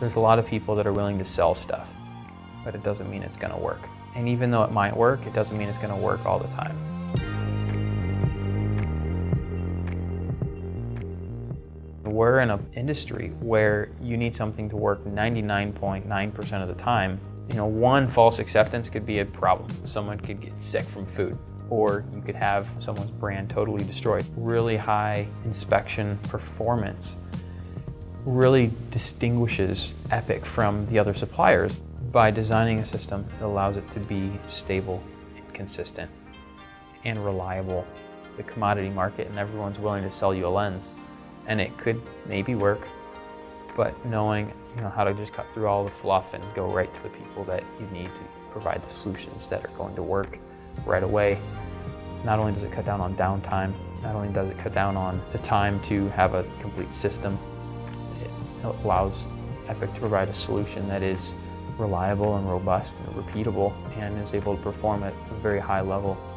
There's a lot of people that are willing to sell stuff, but it doesn't mean it's going to work. And even though it might work, it doesn't mean it's going to work all the time. We're in an industry where you need something to work 99.9% of the time. One false acceptance could be a problem. Someone could get sick from food, or you could have someone's brand totally destroyed. Really high inspection performance really distinguishes Epic from the other suppliers by designing a system that allows it to be stable and consistent and reliable. The commodity market, and everyone's willing to sell you a lens, and it could maybe work, but knowing how to just cut through all the fluff and go right to the people that you need to provide the solutions that are going to work right away. Not only does it cut down on downtime, not only does it cut down on the time to have a complete system, it allows Epic to provide a solution that is reliable and robust and repeatable and is able to perform at a very high level.